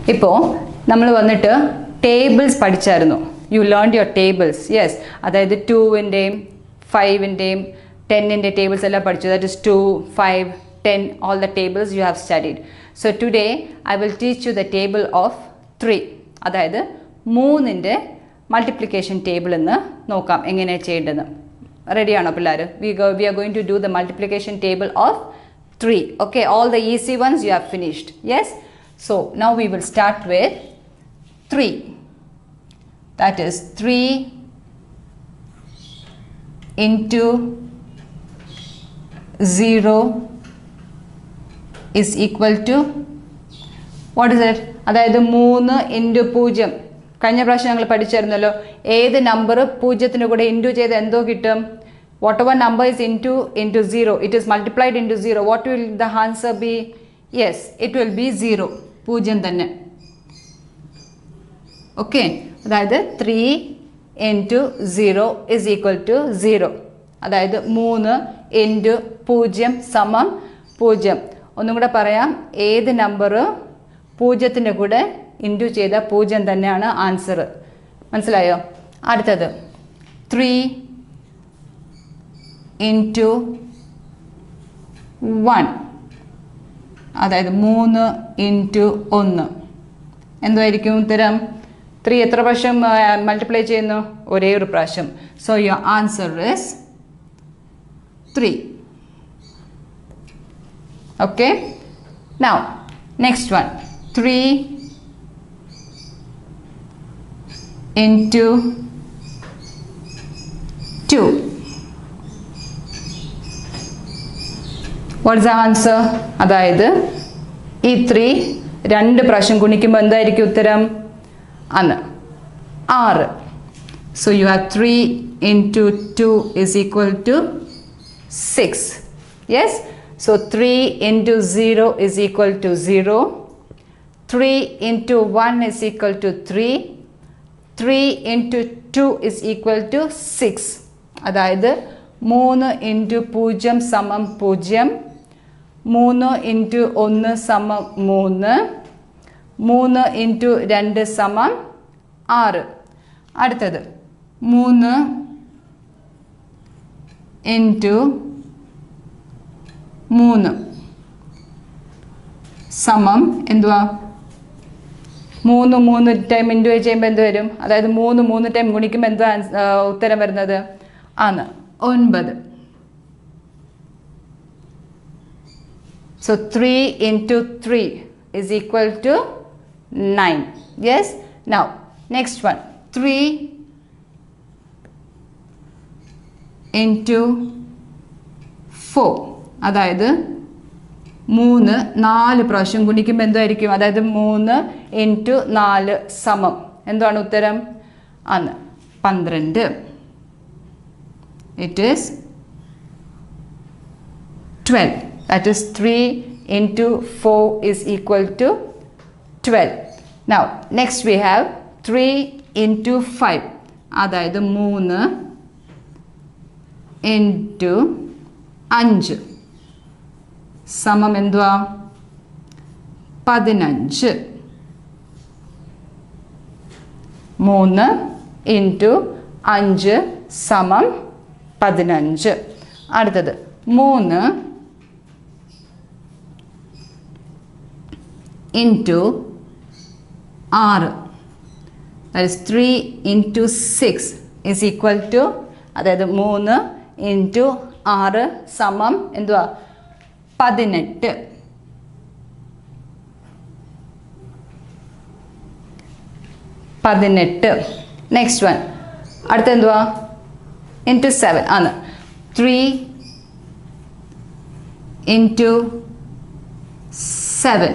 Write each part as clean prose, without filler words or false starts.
ഇപ്പോൾ നമ്മൾ വന്നിട്ട് ടേബിൾസ് പഠിച്ചായിരുന്നു. You learn your tables. Yes, അതായത് 2-ൻ്റെയും 5-ൻ്റെയും 10-ൻ്റെ ടേബിൾസ് എല്ലാം പഠിച്ചു. That is 2, 5, 10, all the tables you have studied. So today I will teach you the table of 3. അതായത് 3-ൻ്റെ മൾട്ടിപ്ലിക്കേഷൻ ടേബിൾ എന്ന് നോക്കാം എങ്ങനെയാണ് ചെയ്യേണ്ടതെന്ന്. റെഡിയാണോ പിള്ളേർ? we are going to do the multiplication table of 3. Okay, all the easy ones you have finished. Yes, so now we will start with 3. That is 3 into 0 is equal to what is it? അതായത് 3 into 0. കഴിഞ്ഞ പ്രാവശ്യം ഞങ്ങൾ പഠിച്ചിരുന്നല്ലോ, ഏത് number 0-ന് കൂടെ into ചെയ്ത് എന്തോ കിട്ടും? whatever number is into 0, it is multiplied into 0. What will the answer be? Yes, it will be 0. 0 തന്നെ. ഓക്കെ, അതായത് 3 into 0 is equal to 0. അതായത് 3 into 0 സമം 0. ഒന്നും കൂടെ പറയാം, ഏത് നമ്പർ 0-ൻ്റെ കൂടെ ഇൻറ്റു ചെയ്ത 0 തന്നെയാണ് ആൻസർ. മനസ്സിലായോ? അടുത്തത് 3 into 1, അതായത് 3 into 1 എന്തായിരിക്കും ഉത്തരം? 3 എത്ര പ്രാവശ്യം മൾട്ടിപ്ലൈ ചെയ്യുന്നു? ഒരേ ഒരു പ്രാവശ്യം. So your answer is 3. Okay, now next one, 3 into 2. What is the answer? അതായത് ഈ 3 2 പ്രാവശ്യം ഗുണിക്കുമ്പോൾ എന്തായിരിക്കും ഉത്തരം? 6. So you have 3 into 2 is equal to 6. Yes, so 3 into 0 is equal to 0. 3 into 1 is equal to 3. 3 into 2 is equal to 6. അതായത് 3 into 0 സമം 0. 3 into 1 സമം 3. 3 into 2 സമം 6. അടുത്തത് 3 into 3 സമം എന്തുവാ? 3 ടൈം ഇൻറ്റു ചെയ്യുമ്പോൾ എന്ത് വരും? അതായത് 3 ടൈം ഗുണിക്കുമ്പോൾ എന്താ ഉത്തരം വരുന്നത്? 9. So 3 into 3 is equal to 9. Yes, now next one, 3 into 4. അതായത് 3 4 പ്രാവശ്യം ഗുണിക്കുമ്പോൾ എന്തായിരിക്കും? അതായത് 3 into 4 സമം എന്താണ് ഉത്തരം? 12. It is 12. That is 3 into 4 is equal to 12. Now next we have 3 into 5. അതായത് 3 into 5 സമം എന്തുവാ? 15. 3 into 5 സമം 15. അടുത്തത് 3 into 6. That is 3 into 6 is equal to, അതായത് 3 into 6 സമം എന്തുവാ? 18. നെക്സ്റ്റ് വൺ, അടുത്ത എന്തുവാ? into 7 ആണ്. 3 into 7,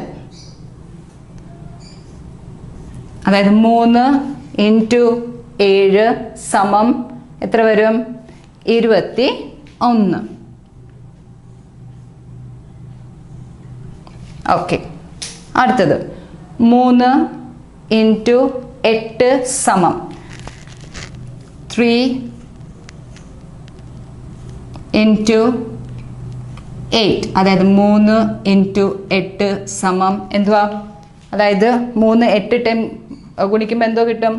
അതായത് 3 into 7 സമം എത്ര വരും? 21. ഓക്കെ, അടുത്തത് 3 into 8 സമം 3 into 8, അതായത് 3 into 8 സമം എന്തുവാ? അതായത് 3 8 10 ഗുണിക്കുമ്പോൾ എന്തോ കിട്ടും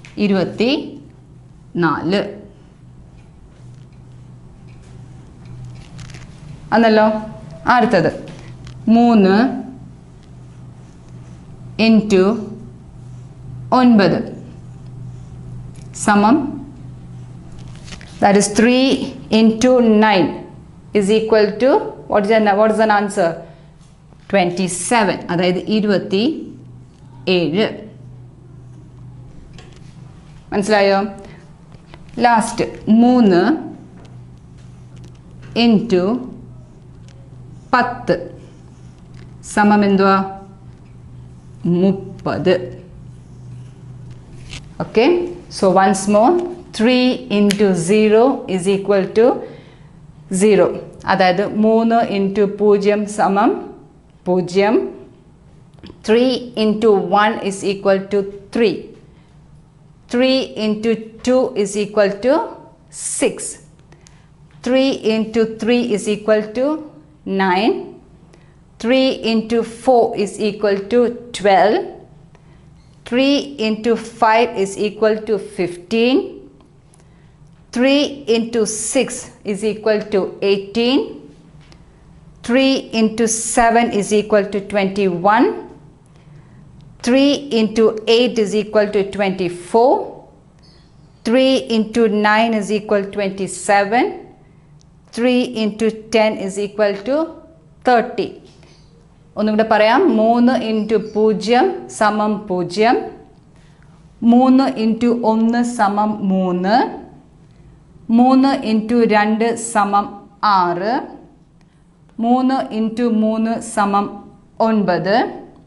24 ആണല്ലോ. അടുത്തത് 3 ഇൻറ്റു 9 സമം, that is 3 into 9 is equal to what is an answer? 27. അതായത് 27. മനസ്സിലായോ? ലാസ്റ്റ് 3 ഇൻറ്റു 10 സമം എന്തുവാ 30. Okay, so once more 3 into 0 is equal to 0. അതായത് 3 into 0 സമം 0. 3 into 1 is equal to 3. 3 into 2 is equal to 6. 3 into 3 is equal to 9. 3 into 4 is equal to 12. 3 into 5 is equal to 15. 3 into 6 is equal to 18. 3 into 7 is equal to 21. 3 into 8 is equal to 24. 3 into 9 is equal to 27. 3 into 10 is equal to 30. ഒന്നുകൂടെ പറയാം. 3 into 0 സമം 0. 3 into 1 സമം 3. 3 into 2 സമം 6. 3 into 3 സമം 9.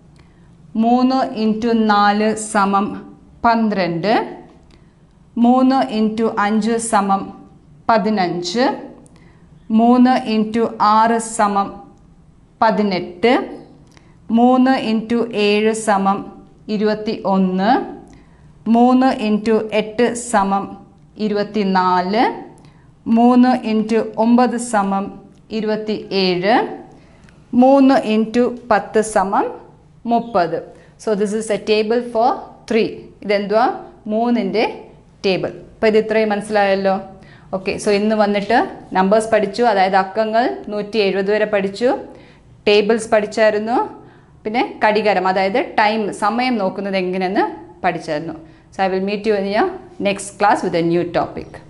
3 into 4 സമം 12. 3 into 5 സമം 15. 3 into 6 സമം 18. 3 into 7 സമം 21. 3 into 8 സമം 24. 3 into 9 സമം 27. 3 into 10 സമം 30. So this is a table for 3. ഇതെന്തുവാ 3ൻ്റെ ടേബിൾ. അപ്പോൾ ഇത് ഇത്രയും മനസ്സിലായല്ലോ. ഓക്കെ, സോ ഇന്ന് വന്നിട്ട് നമ്പേഴ്സ് പഠിച്ചു, അതായത് അക്കങ്ങൾ 170 വരെ പഠിച്ചു. ടേബിൾസ് പഠിച്ചായിരുന്നു. പിന്നെ ഘടികാരം, അതായത് ടൈം, സമയം നോക്കുന്നത് എങ്ങനെയെന്ന് പഠിച്ചായിരുന്നു. So I will meet you in your next class with a new topic.